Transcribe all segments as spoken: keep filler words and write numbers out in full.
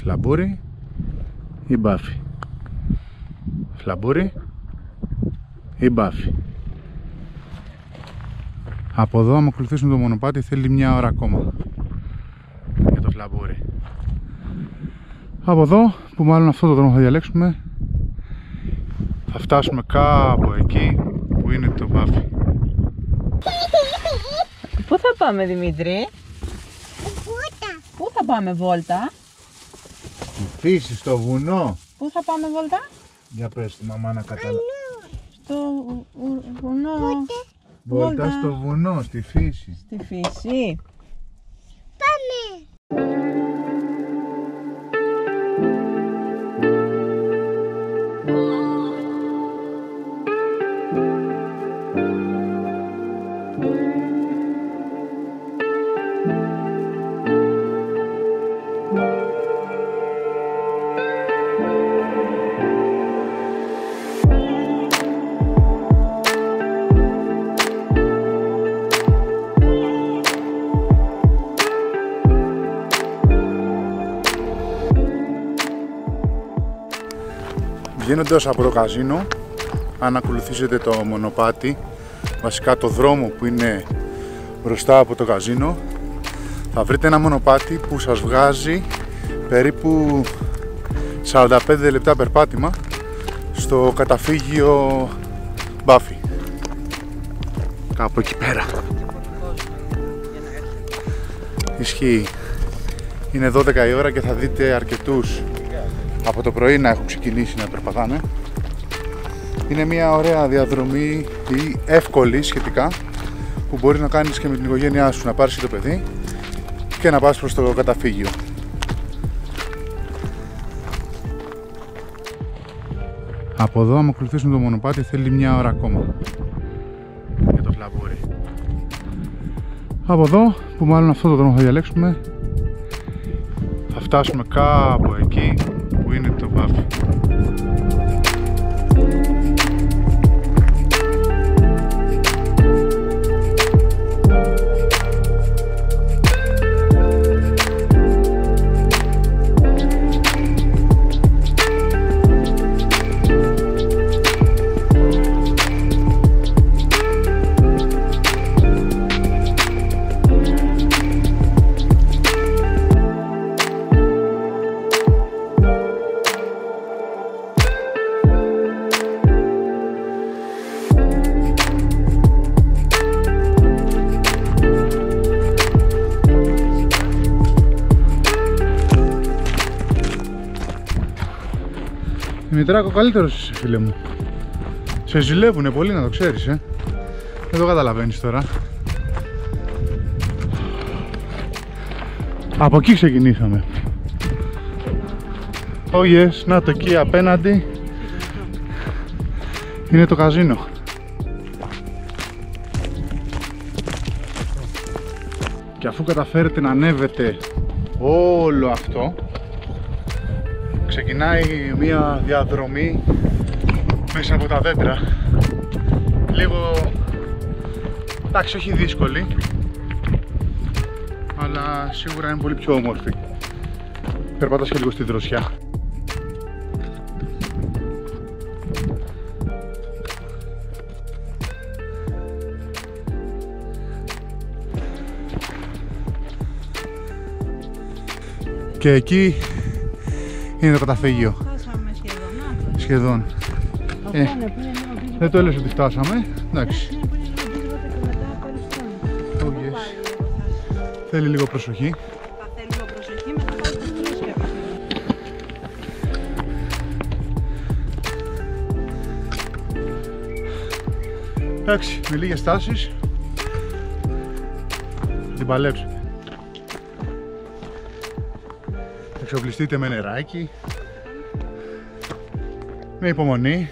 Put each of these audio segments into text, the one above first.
Φλαμπούρι ή Μπάφη? Φλαμπούρι ή Μπάφη? Από εδώ, άμα ακολουθήσουμε το μονοπάτι, θέλει μια ώρα ακόμα για το Φλαμπούρι. Από εδώ, που μάλλον αυτό το δρόμο θα διαλέξουμε, θα φτάσουμε κάπου εκεί που είναι το Μπάφη. Πού θα πάμε, Δημήτρη? Βόλτα. Πού θα πάμε βόλτα? Στη φύση, στο βουνό. Πού θα πάμε βόλτα? Για πες τη μαμά να καταλάβει. Στο βουνό. Βόλτα Βόλτα. στο βουνό, στη φύση. Στη φύση. Πάμε. Βγαίνοντας από το καζίνο, αν ακολουθήσετε το μονοπάτι, βασικά το δρόμο που είναι μπροστά από το καζίνο, θα βρείτε ένα μονοπάτι που σας βγάζει περίπου σαράντα πέντε λεπτά περπάτημα στο καταφύγιο Μπάφη. Κάπου εκεί πέρα. Ισχύει. Είναι δώδεκα η ώρα και θα δείτε αρκετούς από το πρωί να έχουν ξεκινήσει να περπατάνε. Είναι μια ωραία διαδρομή ή εύκολη σχετικά, που μπορείς να κάνεις και με την οικογένειά σου, να πάρεις και το παιδί και να πας προς το καταφύγιο. Από εδώ, άμα ακολουθήσουμε το μονοπάτι, θέλει μια ώρα ακόμα για το Φλαμπούρι. Από εδώ, που μάλλον αυτό το δρόμο θα διαλέξουμε, θα φτάσουμε κάπου εκεί που είναι το Μπάφη. Δημητράκο, καλύτερος είσαι, φίλε μου. Σε ζηλεύουνε πολύ, να το ξέρεις, ε. Δεν το καταλαβαίνεις τώρα. Από εκεί ξεκινήσαμε. Oh yes, να το εκεί απέναντι είναι το καζίνο. Και αφού καταφέρετε να ανέβετε όλο αυτό, ξεκινάει μια διαδρομή μέσα από τα δέντρα. Λίγο, εντάξει, όχι δύσκολη, αλλά σίγουρα είναι πολύ πιο όμορφη. Περπατάς και λίγο στη δροσιά. Και εκεί είναι το καταφύγιο. Φτάσαμε σχεδόν. Σχεδόν. Αυτό Ε, είναι που είναι λίγο πίσω. Δεν το έλεγες ότι φτάσαμε. Εντάξει. Είναι που είναι λίγο πίσω και μετά περισσότερο. Oh yes. Θέλει λίγο προσοχή. Θα θέλει λίγο προσοχή, μετά θα ξεκινήσει κάποια στιγμή. Εντάξει, με λίγες στάσεις θα την παλέψετε. Εξοπλιστείτε με νεράκι, με υπομονή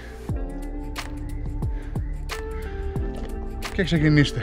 και ξεκινήστε.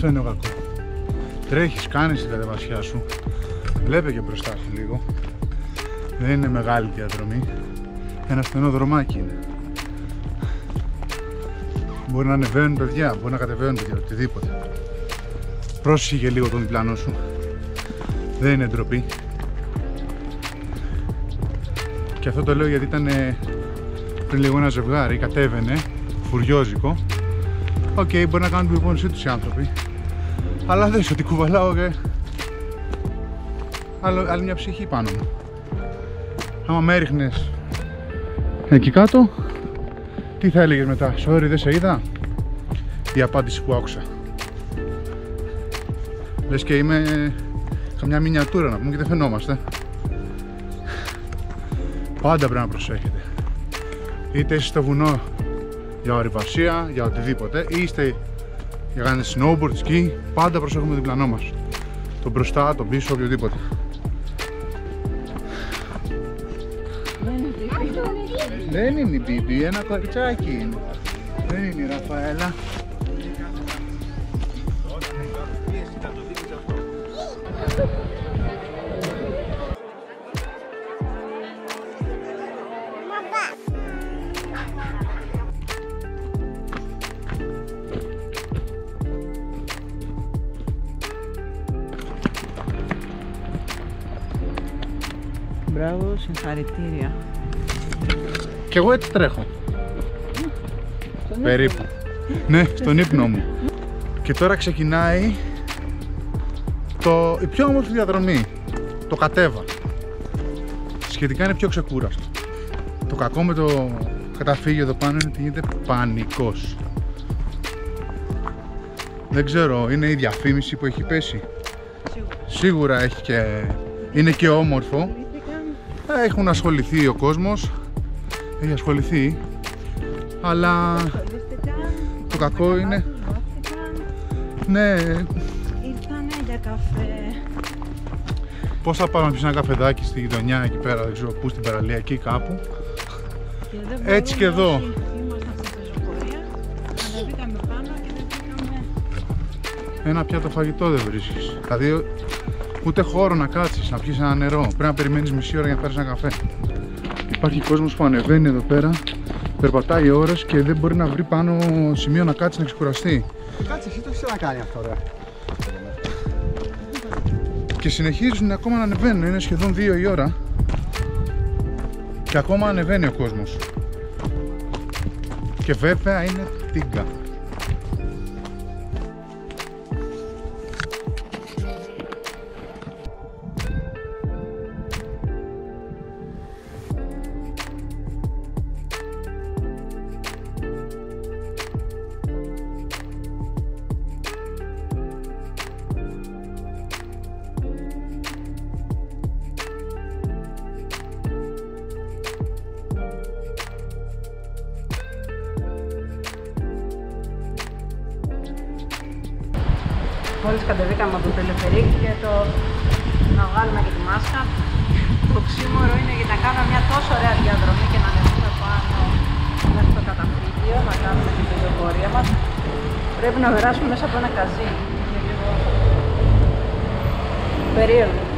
Αυτό είναι ο κακό. Τρέχεις, κάνεις την κατεβασιά σου. Βλέπε και μπροστά σου λίγο. Δεν είναι μεγάλη διαδρομή. Ένα στενό δρομάκι είναι. Μπορεί να ανεβαίνουν παιδιά, μπορεί να κατεβαίνουν παιδιά, οτιδήποτε. Πρόσεχε λίγο τον διπλανό σου. Δεν είναι ντροπή. Και αυτό το λέω γιατί ήταν πριν λίγο ένα ζευγάρι, κατέβαινε, φουριόζικο. Οκ, okay, μπορεί να κάνουν την προπόνησή τους οι άνθρωποι. Αλλά δες ότι κουβαλάω και άλλο, άλλη μια ψυχή πάνω μου. Άμα με έριχνες εκεί κάτω, τι θα έλεγες μετά? Sorry, δεν σε είδα. Η απάντηση που άκουσα. Λες και είμαι καμιά μινιατούρα να πούμε και δεν φαινόμαστε. Πάντα πρέπει να προσέχετε. Είτε είστε στο βουνό για ορειβασία, για οτιδήποτε, ή είστε για να κάνετε snowboard, ski, πάντα προσέχουμε το διπλανό μας. Το μπροστά, το πίσω, οποιοδήποτε. Δεν είναι η Μπίμπι, ένα κοριτσάκι είναι. Δεν είναι η Ραφαέλα. Μπράβο, συγχαρητήρια. Κι εγώ έτσι τρέχω. Περίπου. Ναι, στον ύπνο μου. Και τώρα ξεκινάει το... η πιο όμορφη διαδρομή. Το κατέβα. Σχετικά είναι πιο ξεκούραστο. Το κακό με το καταφύγιο εδώ πάνω είναι ότι γίνεται πανικός. Δεν ξέρω, είναι η διαφήμιση που έχει πέσει. Σίγουρα. Σίγουρα έχει και... είναι και όμορφο. Έχουν ασχοληθεί ο κόσμος. Έχει ασχοληθεί. Αλλά το κακό είναι... Ναι. Ήρθανε για καφέ. Πώς θα πάμε να πιεις ένα καφεδάκι στη γειτονιά εκεί πέρα, δεν ξέρω πού, στην παραλία εκεί κάπου. Και δεν Έτσι και εδώ. Ήμασταν στη πεζοπορία, ανεβήκαμε πάνω και δεν πήγαμε. Ένα πιάτο φαγητό δεν βρίσκεις. Δηλαδή ούτε χώρο να κάτσεις, να πιεις ένα νερό. Πρέπει να περιμένεις μισή ώρα για να πάρεις ένα καφέ. Υπάρχει κόσμος που ανεβαίνει εδώ πέρα, περπατάει ώρες και δεν μπορεί να βρει πάνω σημείο να κάτσει να ξεκουραστεί. Κάτσε, εσύ το έχεις να κάνει αυτό, ρε. Και συνεχίζουν ακόμα να ανεβαίνουν, είναι σχεδόν δύο η ώρα και ακόμα ανεβαίνει ο κόσμος. Και βέβαια είναι τίγκα. Μόλις κατεβήκαμε από το τελεφερίκ και το να βγάλουμε και τη μάσκα. Το οξύμορο είναι γιατί να κάνουμε μια τόσο ωραία διαδρομή και να ανεβούμε πάνω μέχρι το καταφύγιο, να κάνουμε την πεζοπορία μας. Πρέπει να περάσουμε μέσα από ένα καζί. Είναι λίγο περίεργο.